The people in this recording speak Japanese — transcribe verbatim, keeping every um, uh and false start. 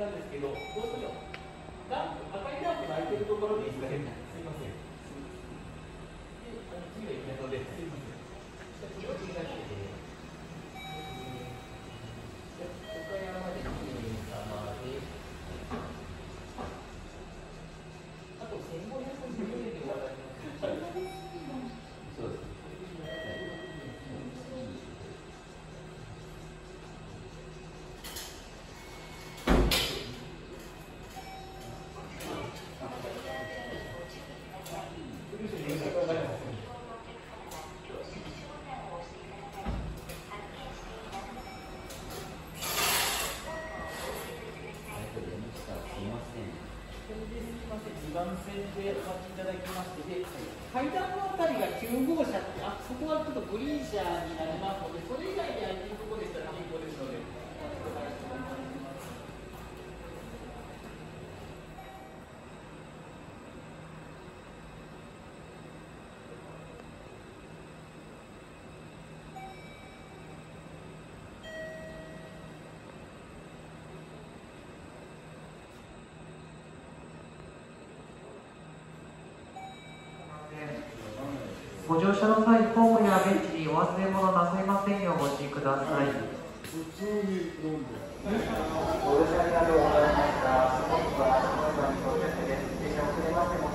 たんですけど、どうしよう。ランプ、赤いランプが開いてるところでいいですかね。すいません。で、次がいきますので、すいません。じゃあ、次は切り出して、岡山できれい様で、あとせんごひゃくじゅうえんで終わります。そうです。にばん線でお待ちいただきまして、で階段のあたりがきゅう号車って、あそこはちょっとグリーン車になりますので、それ以外で空いているところでしたら結構ですので、お願いします。 ご乗車の際、ホームやベンチにお忘れ物なさいませんようご注意ください。 普通に飲んで。 ご乗車ありがとうございました。本日は足元に到着です。少し遅れましても